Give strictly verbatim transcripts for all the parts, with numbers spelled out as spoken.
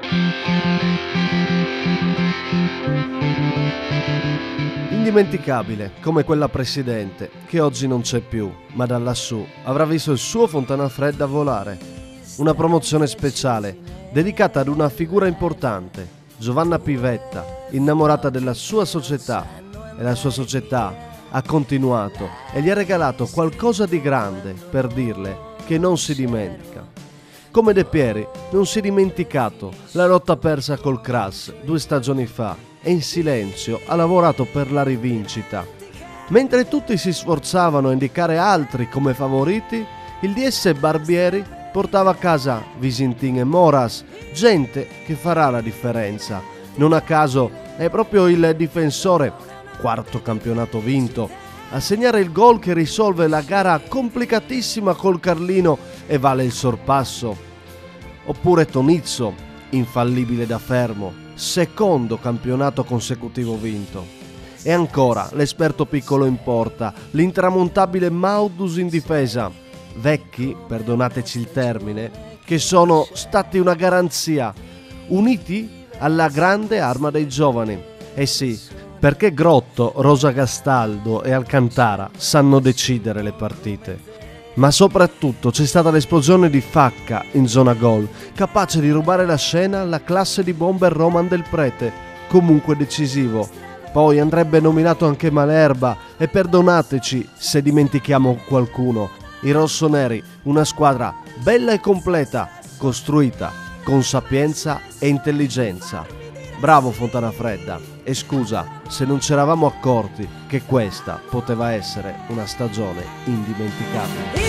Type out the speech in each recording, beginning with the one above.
Indimenticabile come quella precedente, che oggi non c'è più, ma da lassù avrà visto il suo Fontana Fredda volare. Una promozione speciale, dedicata ad una figura importante, Giovanna Pivetta, innamorata della sua società, e la sua società ha continuato e gli ha regalato qualcosa di grande per dirle che non si dimentica. Come De Pieri non si è dimenticato la lotta persa col Cras due stagioni fa e in silenzio ha lavorato per la rivincita. Mentre tutti si sforzavano a indicare altri come favoriti, il D S Barbieri portava a casa Visintin e Moras, gente che farà la differenza. Non a caso è proprio il difensore, quarto campionato vinto, a segnare il gol che risolve la gara complicatissima col Carlino e vale il sorpasso. Oppure Tonizzo, infallibile da fermo, secondo campionato consecutivo vinto. E ancora l'esperto piccolo in porta, l'intramontabile Maudus in difesa. Vecchi, perdonateci il termine, che sono stati una garanzia, uniti alla grande arma dei giovani. E sì, perché Grotto, Rosa Gastaldo e Alcantara sanno decidere le partite. Ma soprattutto c'è stata l'esplosione di Facca in zona gol, capace di rubare la scena alla classe di bomber Roman Del Prete, comunque decisivo. Poi andrebbe nominato anche Malerba e perdonateci se dimentichiamo qualcuno. I rossoneri, una squadra bella e completa, costruita con sapienza e intelligenza. Bravo Fontana Fredda, e scusa se non ci eravamo accorti che questa poteva essere una stagione indimenticabile.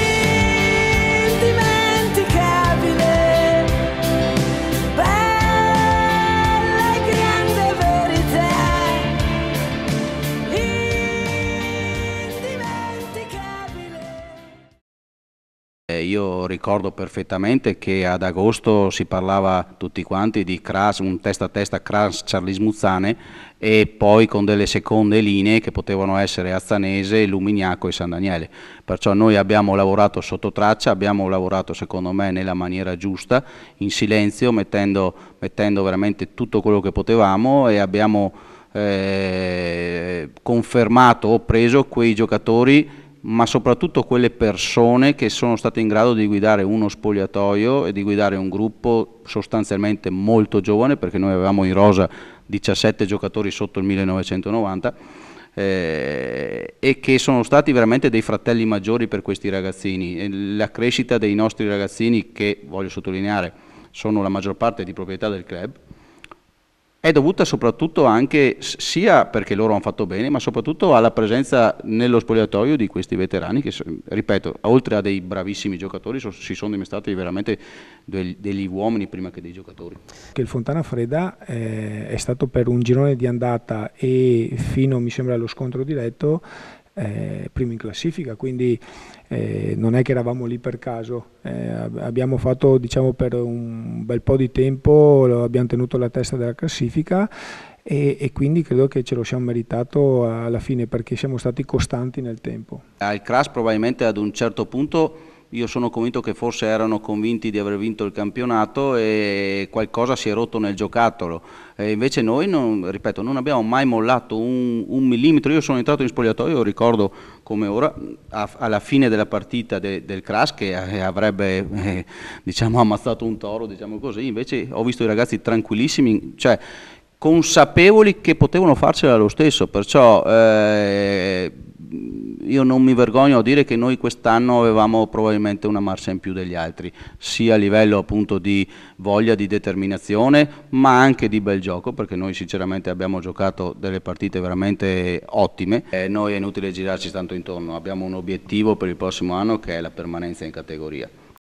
Indimenticabile, bella e grande verità. Indimenticabile. Io ricordo perfettamente che ad agosto si parlava tutti quanti di Cras, un testa a testa Cras-Charlie Smuzzane, e poi con delle seconde linee che potevano essere Azzanese, Lumignaco e San Daniele. Perciò noi abbiamo lavorato sotto traccia, abbiamo lavorato secondo me nella maniera giusta, in silenzio, mettendo, mettendo veramente tutto quello che potevamo, e abbiamo eh, confermato o preso quei giocatori, ma soprattutto quelle persone che sono state in grado di guidare uno spogliatoio e di guidare un gruppo sostanzialmente molto giovane, perché noi avevamo in rosa diciassette giocatori sotto il millenovecentonovanta, eh, e che sono stati veramente dei fratelli maggiori per questi ragazzini. E la crescita dei nostri ragazzini, che voglio sottolineare sono la maggior parte di proprietà del club, è dovuta soprattutto anche, sia perché loro hanno fatto bene, ma soprattutto alla presenza nello spogliatoio di questi veterani che, ripeto, oltre a dei bravissimi giocatori, so, si sono dimostrati veramente degli, degli uomini prima che dei giocatori. Che il Fontana Fredda eh, è stato per un girone di andata e fino, mi sembra, allo scontro diretto, eh, primo in classifica, quindi eh, non è che eravamo lì per caso, eh, abbiamo fatto, diciamo, per un bel po' di tempo, abbiamo tenuto la testa della classifica e, e quindi credo che ce lo siamo meritato alla fine, perché siamo stati costanti nel tempo. Al Cras probabilmente ad un certo punto io sono convinto che forse erano convinti di aver vinto il campionato e qualcosa si è rotto nel giocattolo, e invece noi, non, ripeto, non abbiamo mai mollato un, un millimetro. Io sono entrato in spogliatoio, ricordo come ora, a, alla fine della partita de, del Cras, che avrebbe eh, diciamo ammazzato un toro, diciamo così, invece ho visto i ragazzi tranquillissimi, cioè consapevoli che potevano farcela lo stesso, perciò eh, io non mi vergogno a dire che noi quest'anno avevamo probabilmente una marcia in più degli altri, sia a livello appunto di voglia, di determinazione, ma anche di bel gioco, perché noi sinceramente abbiamo giocato delle partite veramente ottime. E noi è inutile girarci tanto intorno, abbiamo un obiettivo per il prossimo anno che è la permanenza in categoria.